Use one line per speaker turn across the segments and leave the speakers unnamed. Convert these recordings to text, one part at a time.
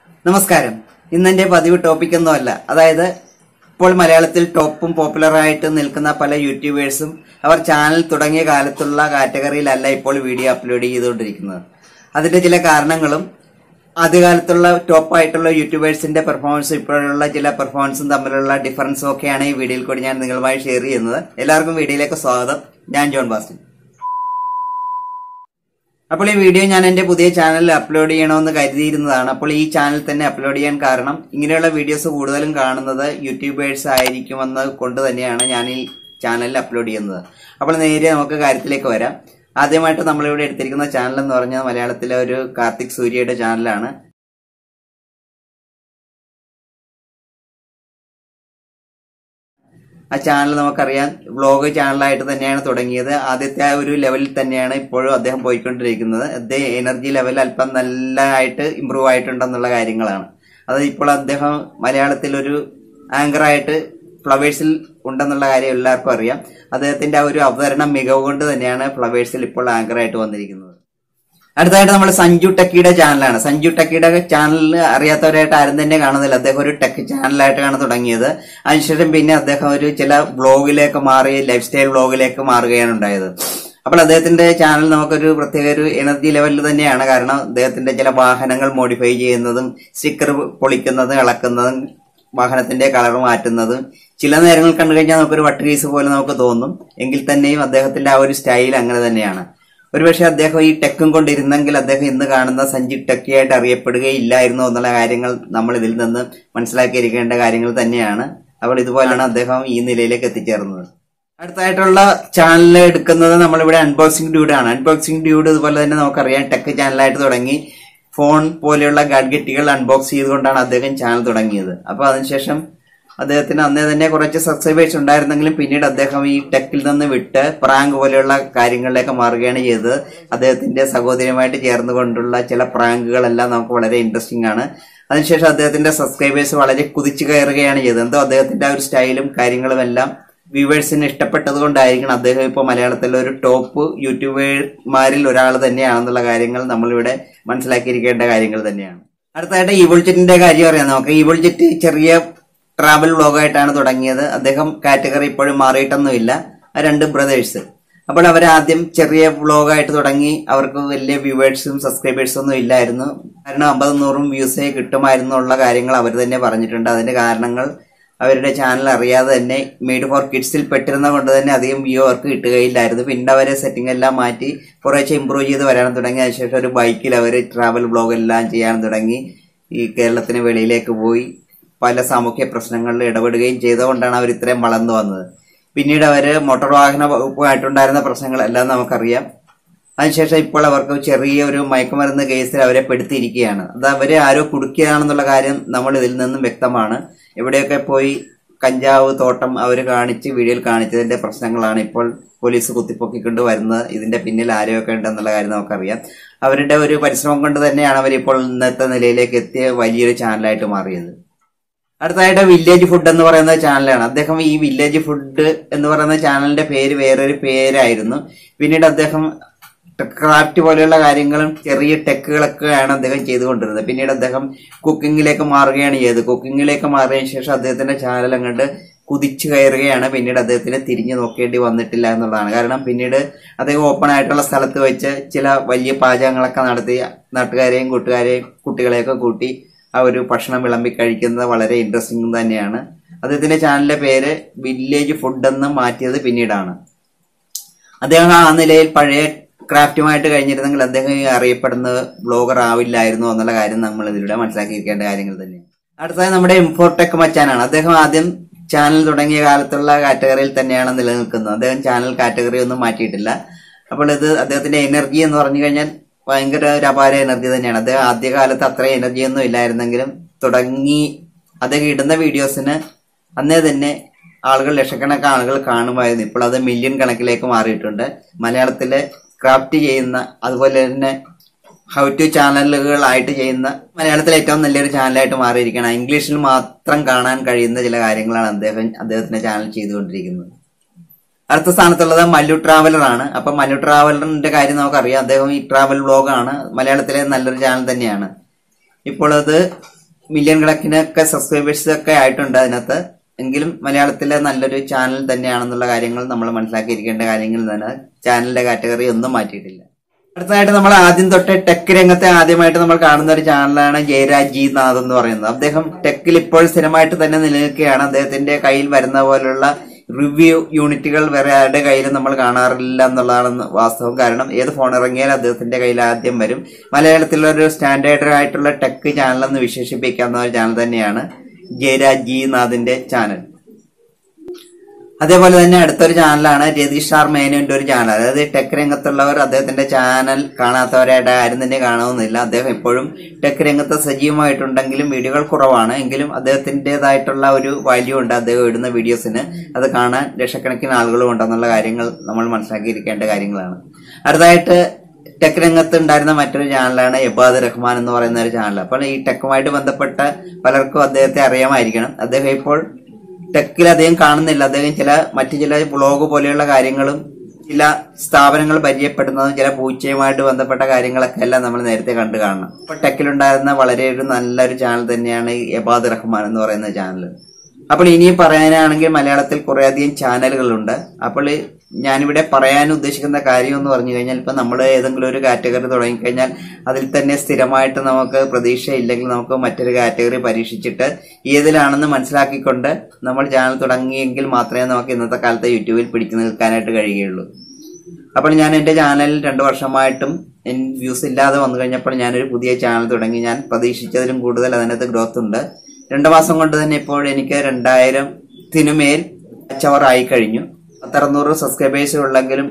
നമസ്കാരം. ഇന്നെന്റെ പതിവ് ടോപ്പിക്കൊന്നുമല്ല. അതായത് ഇപ്പോൾ മലയാളത്തിൽ ടോപ്പും പോപ്പുലറായിട്ട് നിൽക്കുന്ന പല യൂട്യൂബേഴ്സും അവർ ചാനൽ തുടങ്ങിയ കാലത്തുള്ള കാറ്റഗറിയിലല്ല ഇപ്പോൾ വീഡിയോ അപ്ലോഡ് ചെയ്തുകൊണ്ടിരിക്കുന്നത്. അതിന്റെ ചില കാരണങ്ങളും ആദ്യകാലത്തുള്ള ടോപ്പായിട്ടുള്ള യൂട്യൂബേഴ്സിന്റെ പെർഫോമൻസും ഇപ്പോഴുള്ള ചില പെർഫോമൻസും തമ്മിലുള്ള ഡിഫറൻസും ഒക്കെയാണ് ഈ വീഡിയോയിൽ കൂടി ഞാൻ നിങ്ങളുമായി ഷെയർ ചെയ്യുന്നത്. എല്ലാവർക്കും വീഡിയോയിലേക്ക് സ്വാഗതം. ഞാൻ ജോൺ ബാസ്റ്റിൻ. അപ്പോൾ ഈ വീഡിയോ ഞാൻ എന്റെ പുതിയ ചാനലിൽ അപ്ലോഡ് ചെയ്യണമെന്ന് കരുതിയിരുന്നതാണ്. അപ്പോൾ ഈ ചാനൽ തന്നെ അപ്ലോഡ് ചെയ്യാൻ കാരണം ഇങ്ങനെയുള്ള വീഡിയോസ് കൂടുതലും കാണുന്നത് യൂട്യൂബേഴ്സ് ആയിരിക്കുമെന്ന് കൊണ്ട് തന്നെയാണ് ഞാൻ ഈ ചാനലിൽ അപ്ലോഡ് ചെയ്യുന്നത്. അപ്പോൾ നേരെ നമുക്ക് കാര്യത്തിലേക്ക് വരാം. ആദ്യമായിട്ട് നമ്മളിവിടെ എടുത്തിരിക്കുന്ന ചാനൽ എന്ന് പറഞ്ഞാൽ മലയാളത്തിലെ ഒരു കാർത്തിക് സൂര്യയുടെ ചാനലാണ്. ആ ചാനൽ നമുക്കറിയാം വ്ളോഗ് ചാനലായിട്ട് തന്നെയാണ് തുടങ്ങിയത്. ആദ്യത്തെ ആ ഒരു ലെവലിൽ തന്നെയാണ് ഇപ്പോഴും അദ്ദേഹം പോയിക്കൊണ്ടിരിക്കുന്നത്. അദ്ദേഹം എനർജി ലെവൽ അല്പം നല്ലതായിട്ട് ഇമ്പ്രൂവ് ആയിട്ടുണ്ടെന്നുള്ള കാര്യങ്ങളാണ്. അത് ഇപ്പോൾ അദ്ദേഹം മലയാളത്തിൽ ഒരു ആങ്കറായിട്ട് ഫ്ലവേഴ്സിൽ ഉണ്ടെന്നുള്ള കാര്യം എല്ലാവർക്കും അറിയാം. അദ്ദേഹത്തിന്റെ ആ ഒരു അവതരണ മികവ് കൊണ്ട് തന്നെയാണ് ഫ്ലവേഴ്സിൽ ഇപ്പോൾ ആങ്കറായിട്ട് വന്നിരിക്കുന്നത്. അടുത്തായിട്ട് നമ്മൾ സഞ്ജു ടെക്കിയുടെ ചാനലാണ്. സഞ്ജു ടെക്കിയുടെ ചാനലിൽ അറിയാത്തവരായിട്ട് ആരും തന്നെ കാണുന്നില്ല. അദ്ദേഹം ഒരു ടെക് ചാനലായിട്ടാണ് തുടങ്ങിയത്. അതിനുശേഷം പിന്നെ അദ്ദേഹം ഒരു ചില വ്ളോഗിലേക്ക് മാറി ലൈഫ് സ്റ്റൈൽ വ്ളോഗിലേക്ക് മാറുകയാണ് ഉണ്ടായത്. അപ്പോൾ അദ്ദേഹത്തിന്റെ ചാനൽ നമുക്കൊരു പ്രത്യേക ഒരു എനർജി ലെവലിൽ തന്നെയാണ്. കാരണം അദ്ദേഹത്തിന്റെ ചില വാഹനങ്ങൾ മോഡിഫൈ ചെയ്യുന്നതും സ്റ്റിക്കർ പൊളിക്കുന്നതും ഇളക്കുന്നതും വാഹനത്തിന്റെ കളർ മാറ്റുന്നതും ചില നേരങ്ങൾ കണ്ടു കഴിഞ്ഞാൽ നമുക്കൊരു വട്ടുകേസ് പോലെ നമുക്ക് തോന്നും. എങ്കിൽ തന്നെയും അദ്ദേഹത്തിന്റെ ആ ഒരു സ്റ്റൈൽ അങ്ങനെ തന്നെയാണ്. ഒരുപക്ഷെ അദ്ദേഹം ഈ ടെക്കും കൊണ്ടിരുന്നെങ്കിൽ അദ്ദേഹം ഇന്ന് കാണുന്ന സഞ്ജു ടെക്കിയായിട്ട് അറിയപ്പെടുകയില്ലായിരുന്നു എന്നുള്ള കാര്യങ്ങൾ നമ്മൾ ഇതിൽ നിന്ന് മനസ്സിലാക്കിയിരിക്കേണ്ട കാര്യങ്ങൾ തന്നെയാണ്. അപ്പോൾ ഇതുപോലെയാണ് അദ്ദേഹം ഈ നിലയിലേക്ക് എത്തിച്ചേർന്നത്. അടുത്തായിട്ടുള്ള ചാനൽ എടുക്കുന്നത് നമ്മളിവിടെ അൺബോക്സിംഗ് ഡ്യൂഡ് ആണ്. അൺബോക്സിംഗ് ഡ്യൂഡ് ഇതുപോലെ തന്നെ നമുക്കറിയാം ടെക് ചാനലായിട്ട് തുടങ്ങി ഫോൺ പോലെയുള്ള ഗാഡ്ഗറ്റുകൾ അൺബോക്സ് ചെയ്തുകൊണ്ടാണ് അദ്ദേഹം ചാനൽ തുടങ്ങിയത്. അപ്പോൾ അതിനുശേഷം അദ്ദേഹത്തിന് അന്നേ തന്നെ കുറച്ച് സബ്സ്ക്രൈബേഴ്സ് ഉണ്ടായിരുന്നെങ്കിലും പിന്നീട് അദ്ദേഹം ഈ ടെക്കിൽ നിന്ന് വിട്ട് പ്രാങ്ക് പോലെയുള്ള കാര്യങ്ങളിലേക്ക് മാറുകയാണ് ചെയ്തത്. അദ്ദേഹത്തിന്റെ സഹോദരിയുമായിട്ട് ചേർന്നുകൊണ്ടുള്ള ചില പ്രാങ്കുകളെല്ലാം നമുക്ക് വളരെ ഇൻട്രസ്റ്റിംഗ് ആണ്. അതിനുശേഷം അദ്ദേഹത്തിന്റെ സബ്സ്ക്രൈബേഴ്സ് വളരെ കുതിച്ചു കയറുകയാണ് ചെയ്തത്. എന്തോ അദ്ദേഹത്തിന്റെ ആ ഒരു സ്റ്റൈലും കാര്യങ്ങളും എല്ലാം വ്യൂവേഴ്സിന് ഇഷ്ടപ്പെട്ടത് കൊണ്ടായിരിക്കണം അദ്ദേഹം ഇപ്പോൾ മലയാളത്തിലെ ഒരു ടോപ്പ് യൂട്യൂബർമാരിൽ ഒരാൾ തന്നെയാണെന്നുള്ള കാര്യങ്ങൾ നമ്മളിവിടെ മനസ്സിലാക്കിയിരിക്കേണ്ട കാര്യങ്ങൾ തന്നെയാണ്. അടുത്തായിട്ട് ഈബിൾ ജെറ്റിന്റെ കാര്യം അറിയാം നമുക്ക്. ഈബിൾ ജെറ്റ് ചെറിയ ട്രാവൽ വ്ളോഗായിട്ടാണ് തുടങ്ങിയത്. അദ്ദേഹം കാറ്റഗറി ഇപ്പോഴും മാറിയിട്ടൊന്നുമില്ല. രണ്ട് ബ്രദേഴ്സ്. അപ്പോൾ അവർ ആദ്യം ചെറിയ വ്ളോഗായിട്ട് തുടങ്ങി. അവർക്ക് വലിയ വ്യൂവേഴ്സും സബ്സ്ക്രൈബേഴ്സും ഒന്നും ഇല്ലായിരുന്നു. കാരണം 50-100 വ്യൂസേ കിട്ടുമായിരുന്നുള്ള കാര്യങ്ങൾ അവർ തന്നെ പറഞ്ഞിട്ടുണ്ട്. അതിന്റെ കാരണങ്ങൾ അവരുടെ ചാനൽ അറിയാതെ തന്നെ മെയ്ഡ് ഫോർ കിഡ്സിൽ പെട്ടിരുന്ന കൊണ്ട് തന്നെ അധികം വ്യൂ അവർക്ക് കിട്ടുകയില്ലായിരുന്നു. പിന്നെ അവരെ സെറ്റിംഗ് എല്ലാം മാറ്റി കുറേശ്ശെ ഇമ്പ്രൂവ് ചെയ്ത് വരാൻ തുടങ്ങി. അതിനുശേഷം ഒരു ബൈക്കിൽ അവർ ട്രാവൽ വ്ളോഗ് എല്ലാം ചെയ്യാൻ തുടങ്ങി. ഈ കേരളത്തിന് വെളിയിലേക്ക് പോയി പല സാമൂഹ്യ പ്രശ്നങ്ങളിൽ ഇടപെടുകയും ചെയ്തുകൊണ്ടാണ് അവർ ഇത്രയും വളർന്നു വന്നത്. പിന്നീട് അവര് മോട്ടോർ വാഹന വകുപ്പുമായിട്ടുണ്ടായിരുന്ന പ്രശ്നങ്ങളെല്ലാം നമുക്കറിയാം. അതിനുശേഷം ഇപ്പോൾ അവർക്ക് ചെറിയ ഒരു മയക്കുമരുന്ന് കേസിൽ അവരെ പെടുത്തിയിരിക്കുകയാണ്. അത് അവരെ ആരോ കുടുക്കിയതാണെന്നുള്ള കാര്യം നമ്മൾ ഇതിൽ നിന്നും വ്യക്തമാണ്. എവിടെയൊക്കെ പോയി കഞ്ചാവ് തോട്ടം അവർ കാണിച്ച് വീഡിയോയിൽ കാണിച്ചതിന്റെ പ്രശ്നങ്ങളാണ് ഇപ്പോൾ പോലീസ് കുത്തിപ്പൊക്കിക്കൊണ്ട് വരുന്നത്. ഇതിന്റെ പിന്നിൽ ആരെയൊക്കെ ഉണ്ടെന്നുള്ള കാര്യം നമുക്കറിയാം. അവരുടെ ഒരു പരിശ്രമം കൊണ്ട് തന്നെയാണ് അവരിപ്പോൾ ഇന്നത്തെ നിലയിലേക്ക് എത്തിയ വലിയൊരു ചാനലായിട്ട് മാറിയത്. അടുത്തതായിട്ട് വില്ലേജ് ഫുഡ് എന്ന് പറയുന്ന ചാനലാണ്. അദ്ദേഹം ഈ വില്ലേജ് ഫുഡ് എന്ന് പറയുന്ന ചാനലിന്റെ പേര് വേറൊരു പേരായിരുന്നു. പിന്നീട് അദ്ദേഹം ക്രാഫ്റ്റ് പോലെയുള്ള കാര്യങ്ങളും ചെറിയ ടെക്കുകളൊക്കെയാണ് അദ്ദേഹം ചെയ്തുകൊണ്ടിരുന്നത്. പിന്നീട് അദ്ദേഹം കുക്കിങ്ങിലേക്ക് മാറുകയാണ് ചെയ്തത്. കുക്കിങ്ങിലേക്ക് മാറിയതിനു ശേഷം അദ്ദേഹത്തിന്റെ ചാനൽ അങ്ങോട്ട് കുതിച്ചു കയറുകയാണ്. പിന്നീട് അദ്ദേഹത്തിന് തിരിഞ്ഞു നോക്കേണ്ടി വന്നിട്ടില്ല എന്നുള്ളതാണ്. കാരണം പിന്നീട് അദ്ദേഹം ഓപ്പൺ ആയിട്ടുള്ള സ്ഥലത്ത് വെച്ച് ചില വലിയ പാചകങ്ങളൊക്കെ നടത്തി നാട്ടുകാരെയും കൂട്ടുകാരെയും കുട്ടികളെയൊക്കെ കൂട്ടി ആ ഒരു ഭക്ഷണം വിളമ്പി കഴിക്കുന്നത് വളരെ ഇൻട്രസ്റ്റിംഗ് തന്നെയാണ്. അദ്ദേഹത്തിന്റെ ചാനലിന്റെ പേര് വില്ലേജ് ഫുഡ് എന്ന് മാറ്റിയത് പിന്നീടാണ്. അദ്ദേഹം ആ നിലയിൽ പഴയ ക്രാഫ്റ്റുമായിട്ട് കഴിഞ്ഞിരുന്നെങ്കിൽ അദ്ദേഹം അറിയപ്പെടുന്ന വ്ളോഗർ ആവില്ലായിരുന്നു എന്നുള്ള കാര്യം നമ്മൾ ഇതിലൂടെ മനസ്സിലാക്കിയിരിക്കേണ്ട കാര്യങ്ങൾ തന്നെയാണ്. അടുത്തതായി നമ്മുടെ ടെക് മച്ചാനാണ്. അദ്ദേഹം ആദ്യം ചാനൽ തുടങ്ങിയ കാലത്തുള്ള കാറ്റഗറിയിൽ തന്നെയാണ് നിലനിൽക്കുന്നത്. അദ്ദേഹം ചാനൽ കാറ്റഗറി ഒന്നും മാറ്റിയിട്ടില്ല. അപ്പോൾ ഇത് അദ്ദേഹത്തിന്റെ എനർജി എന്ന് പറഞ്ഞു കഴിഞ്ഞാൽ ഭയങ്കര ഒരു അപാര എനർജി തന്നെയാണ്. അദ്ദേഹം ആദ്യകാലത്ത് അത്ര എനർജി ഒന്നും ഇല്ലായിരുന്നെങ്കിലും തുടങ്ങി അദ്ദേഹം ഇടുന്ന വീഡിയോസിന് അന്നേ തന്നെ ആളുകൾ ലക്ഷക്കണക്കിന് ആളുകൾ കാണുമായിരുന്നു. ഇപ്പോൾ അത് മില്യൺ കണക്കിലേക്ക് മാറിയിട്ടുണ്ട്. മലയാളത്തിലെ ക്രാഫ്റ്റ് ചെയ്യുന്ന അതുപോലെ തന്നെ ഹൗ ടു ചാനലുകളായിട്ട് ചെയ്യുന്ന മലയാളത്തിലെ ഏറ്റവും നല്ലൊരു ചാനലായിട്ട് മാറിയിരിക്കണം. ഇംഗ്ലീഷിൽ മാത്രം കാണാൻ കഴിയുന്ന ചില കാര്യങ്ങളാണ് അദ്ദേഹത്തിന്റെ ചാനൽ ചെയ്തുകൊണ്ടിരിക്കുന്നത്. അടുത്ത സ്ഥാനത്തുള്ളത് മല്ലു ട്രാവലർ ആണ്. അപ്പൊ മല്ലു ട്രാവലറിന്റെ കാര്യം നമുക്കറിയാം. അദ്ദേഹം ഈ ട്രാവൽ വ്ളോഗാണ്. മലയാളത്തിലെ നല്ലൊരു ചാനൽ തന്നെയാണ്. ഇപ്പോൾ അത് മില്യൺ കണക്കിനൊക്കെ സബ്സ്ക്രൈബേഴ്സ് ഒക്കെ ആയിട്ടുണ്ട് അതിനകത്ത്. എങ്കിലും മലയാളത്തിലെ നല്ലൊരു ചാനൽ തന്നെയാണെന്നുള്ള കാര്യങ്ങൾ നമ്മൾ മനസ്സിലാക്കിയിരിക്കേണ്ട കാര്യങ്ങൾ തന്നെ. ചാനലിന്റെ കാറ്റഗറി ഒന്നും മാറ്റിയിട്ടില്ല. അടുത്തതായിട്ട് നമ്മൾ ആദ്യം തൊട്ട് ടെക് രംഗത്തെ ആദ്യമായിട്ട് നമ്മൾ കാണുന്ന ഒരു ചാനലാണ് JayraJ G Nath എന്ന് പറയുന്നത്. അദ്ദേഹം ടെക്കിൽ ഇപ്പോൾ സ്ഥിരമായിട്ട് തന്നെ നിലനിൽക്കുകയാണ്. അദ്ദേഹത്തിന്റെ കയ്യിൽ വരുന്ന പോലുള്ള റിവ്യൂ യൂണിറ്റുകൾ വേറെ ആരുടെ കയ്യിലും നമ്മൾ കാണാറില്ല എന്നുള്ളതാണ് വാസ്തവം. കാരണം ഏത് ഫോൺ ഇറങ്ങിയാലും അദ്ദേഹത്തിന്റെ കയ്യിൽ ആദ്യം വരും. മലയാളത്തിലുള്ള ഒരു സ്റ്റാൻഡേർഡ് ആയിട്ടുള്ള ടെക് ചാനൽ എന്ന് വിശേഷിപ്പിക്കാവുന്ന ഒരു ചാനൽ തന്നെയാണ് JayraJ G Nathന്റെ ചാനൽ. അതേപോലെ തന്നെ അടുത്തൊരു ചാനലാണ് Ratheesh R Menonന്റെ ഒരു ചാനൽ. അതായത് ടെക് രംഗത്തുള്ളവർ അദ്ദേഹത്തിന്റെ ചാനൽ കാണാത്തവരായിട്ട് ആരും തന്നെ കാണുന്നില്ല. അദ്ദേഹം എപ്പോഴും ടെക് രംഗത്ത് സജീവമായിട്ടുണ്ടെങ്കിലും വീഡിയോകൾ കുറവാണ്. എങ്കിലും അദ്ദേഹത്തിന്റേതായിട്ടുള്ള ഒരു വാല്യൂ ഉണ്ട് അദ്ദേഹം ഇടുന്ന വീഡിയോസിന്. അത് കാണാൻ ലക്ഷക്കണക്കിന് ആളുകളും ഉണ്ടെന്നുള്ള കാര്യങ്ങൾ നമ്മൾ മനസ്സിലാക്കിയിരിക്കേണ്ട കാര്യങ്ങളാണ്. അടുത്തതായിട്ട് ടെക് രംഗത്ത് ഉണ്ടായിരുന്ന മറ്റൊരു ചാനലാണ് എബാദ് റഹ്മാൻ എന്ന് പറയുന്ന ഒരു ചാനൽ. അപ്പോൾ ഈ ടെക്കുമായിട്ട് ബന്ധപ്പെട്ട പലർക്കും അദ്ദേഹത്തെ അറിയാമായിരിക്കണം. അദ്ദേഹം ഇപ്പോൾ ടെക്കിൽ അദ്ദേഹം കാണുന്നില്ല. അദ്ദേഹം മറ്റു ചില വ്ളോഗ് പോലെയുള്ള കാര്യങ്ങളും ചില സ്ഥാപനങ്ങൾ പരിചയപ്പെടുന്നതും ചില പൂച്ചയുമായിട്ട് ബന്ധപ്പെട്ട കാര്യങ്ങളൊക്കെ എല്ലാം നമ്മൾ നേരത്തെ കണ്ടു കാണണം. അപ്പൊ ടെക്കിലുണ്ടായിരുന്ന വളരെ ഒരു നല്ലൊരു ചാനൽ തന്നെയാണ് എബാദ് റഹ്മാൻ എന്ന് പറയുന്ന ചാനൽ. അപ്പോൾ ഇനിയും പറയാനാണെങ്കിൽ മലയാളത്തിൽ കുറേയധികം ചാനലുകളുണ്ട്. അപ്പോൾ ഞാനിവിടെ പറയാൻ ഉദ്ദേശിക്കുന്ന കാര്യം എന്ന് പറഞ്ഞു കഴിഞ്ഞാൽ, ഇപ്പൊ നമ്മൾ ഏതെങ്കിലും ഒരു കാറ്റഗറി തുടങ്ങിക്കഴിഞ്ഞാൽ അതിൽ തന്നെ സ്ഥിരമായിട്ട് നമുക്ക് പ്രതീക്ഷയില്ലെങ്കിൽ നമുക്ക് മറ്റൊരു കാറ്റഗറി പരീക്ഷിച്ചിട്ട് ഏതിലാണെന്ന് മനസ്സിലാക്കിക്കൊണ്ട് നമ്മൾ ചാനൽ തുടങ്ങിയെങ്കിൽ മാത്രമേ നമുക്ക് ഇന്നത്തെ കാലത്ത് യൂട്യൂബിൽ പിടിച്ചു നിൽക്കാനായിട്ട് കഴിയുകയുള്ളൂ. അപ്പോൾ ഞാൻ എന്റെ ചാനലിൽ 2 വർഷമായിട്ടും വ്യൂസ് ഇല്ലാതെ വന്നു കഴിഞ്ഞപ്പോൾ ഞാനൊരു പുതിയ ചാനൽ തുടങ്ങി. ഞാൻ പ്രതീക്ഷിച്ചതിലും കൂടുതൽ അതിനകത്ത് ഗ്രോത്ത് ഉണ്ട്. 2 മാസം കൊണ്ട് തന്നെ ഇപ്പോൾ എനിക്ക് 2000-ത്തിനു മേൽ വാച്ച് ആയി കഴിഞ്ഞു. 600 സബ്സ്ക്രൈബേഴ്സ് ഉള്ളെങ്കിലും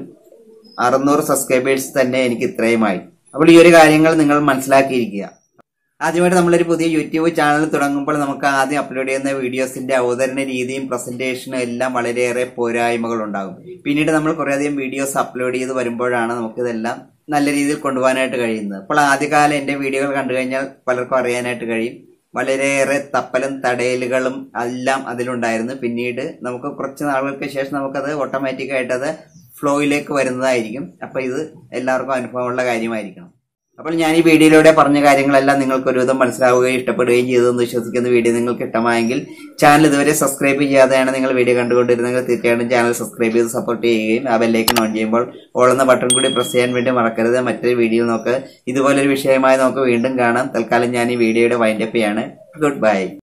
600 സബ്സ്ക്രൈബേഴ്സ് തന്നെ എനിക്ക് ഇത്രയുമായി. അപ്പോൾ ഈ ഒരു കാര്യങ്ങൾ നിങ്ങൾ മനസ്സിലാക്കിയിരിക്കുക. ആദ്യമായിട്ട് നമ്മളൊരു പുതിയ യൂട്യൂബ് ചാനൽ തുടങ്ങുമ്പോൾ നമുക്ക് ആദ്യം അപ്ലോഡ് ചെയ്യുന്ന വീഡിയോസിന്റെ അവതരണ രീതിയും പ്രസന്റേഷനും എല്ലാം വളരെയേറെ പോരായ്മകൾ ഉണ്ടാകും. പിന്നീട് നമ്മൾ കുറേയധികം വീഡിയോസ് അപ്ലോഡ് ചെയ്ത് വരുമ്പോഴാണ് നമുക്കിതെല്ലാം നല്ല രീതിയിൽ കൊണ്ടുപോകാനായിട്ട് കഴിയുന്നത്. അപ്പോൾ ആദ്യകാലം എന്റെ വീഡിയോകൾ കണ്ടു കഴിഞ്ഞാൽ പലർക്കും അറിയാനായിട്ട് കഴിയും. വളരെയേറെ തപ്പലും തടയലുകളും എല്ലാം അതിലുണ്ടായിരുന്നു. പിന്നീട് നമുക്ക് കുറച്ച് നാളുകൾക്ക് ശേഷം നമുക്കത് ഓട്ടോമാറ്റിക്കായിട്ട് അത് ഫ്ലോയിലേക്ക് വരുന്നതായിരിക്കും. അപ്പൊ ഇത് എല്ലാവർക്കും അനുഭവമുള്ള കാര്യമായിരിക്കണം. അപ്പോൾ ഞാൻ ഈ വീഡിയോയിലൂടെ പറഞ്ഞ കാര്യങ്ങളെല്ലാം നിങ്ങൾക്ക് ഒരുവിധം മനസ്സിലാവുകയും ഇഷ്ടപ്പെടുകയും ചെയ്തെന്ന് വിശ്വസിക്കുന്ന വീഡിയോ നിങ്ങൾക്ക് ഇഷ്ടമായെങ്കിൽ ചാനൽ ഇതുവരെ സബ്സ്ക്രൈബ് ചെയ്യാതെയാണ് നിങ്ങൾ വീഡിയോ കണ്ടുകൊണ്ടിരുന്നെങ്കിൽ തീർച്ചയായിട്ടും ചാനൽ സബ്സ്ക്രൈബ് ചെയ്ത് സപ്പോർട്ട് ചെയ്യുകയും ആ ബെല്ലൈക്കൺ ഓൺ ചെയ്യുമ്പോൾ ഓൾ എന്ന ബട്ടൺ കൂടി പ്രസ് ചെയ്യാൻ വേണ്ടി മറക്കരുത്. മറ്റൊരു വീഡിയോ നമുക്ക് ഇതുപോലൊരു വിഷയമായി നമുക്ക് വീണ്ടും കാണാം. തൽക്കാലം ഞാൻ ഈ വീഡിയോയുടെ വൈൻഡപ്പ് ചെയ്യാണ്. Good by.